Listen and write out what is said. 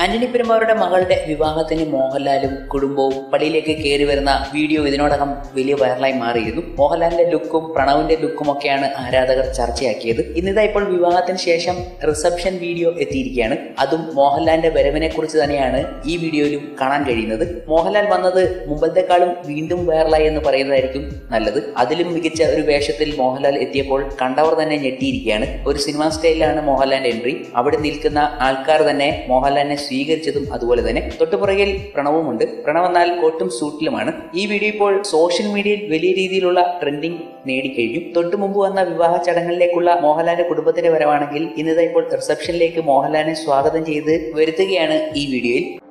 ആന്റണി പെരുമ്പാവൂരുടെ മകളുടെ വിവാഹത്തിന് മോഹൻലാലും കുടുംബവും പള്ളിയിലേക്ക് കയറി വരുന്ന വീഡിയോ ഇതിനോടകം വലിയ വൈറലായി മാറിയിരുന്നു. മോഹൻലാലിന്റെ ലുക്കും പ്രണവിന്റെ ലുക്കും ഒക്കെയാണ് ആരാധകർ ചർച്ചയാക്കിയത്. ഇന്നിതാ ഇപ്പോൾ വിവാഹത്തിന് ശേഷം റിസപ്ഷൻ വീഡിയോ എത്തിയിരിക്കുകയാണ്. അതും മോഹൻലാലിന്റെ വരവിനെ കുറിച്ച് തന്നെയാണ് ഈ വീഡിയോയിലും കാണാൻ കഴിയുന്നത്. മോഹൻലാൽ വന്നത് മുമ്പത്തെക്കാളും വീണ്ടും വൈറലായി എന്ന് പറയുന്നതായിരിക്കും നല്ലത്. അതിലും മികച്ച ഒരു വേഷത്തിൽ മോഹൻലാൽ എത്തിയപ്പോൾ കണ്ടവർ തന്നെ ഞെട്ടിയിരിക്കുകയാണ്. ഒരു സിനിമാ സ്റ്റൈലിലാണ് മോഹൻലാലിന്റെ എൻട്രി. അവിടെ നിൽക്കുന്ന ആൾക്കാർ തന്നെ മോഹൻലാലിനെ സ്വീകരിച്ചതും അതുപോലെ തന്നെ. തൊട്ടുപുറകിൽ പ്രണവുമുണ്ട്. പ്രണവ് എന്നാൽ കോട്ടും സൂട്ടിലുമാണ്. ഈ വീഡിയോ ഇപ്പോൾ സോഷ്യൽ മീഡിയയിൽ വലിയ രീതിയിലുള്ള ട്രെൻഡിങ് നേടിക്കഴിഞ്ഞു. തൊട്ടു മുമ്പ് വന്ന വിവാഹ ചടങ്ങിലേക്കുള്ള മോഹൻലാലിന്റെ കുടുംബത്തിന്റെ വരവാണെങ്കിൽ ഇന്നിതാ ഇപ്പോൾ റിസപ്ഷനിലേക്ക് മോഹൻലാലിനെ സ്വാഗതം ചെയ്ത് വരുത്തുകയാണ് ഈ വീഡിയോയിൽ.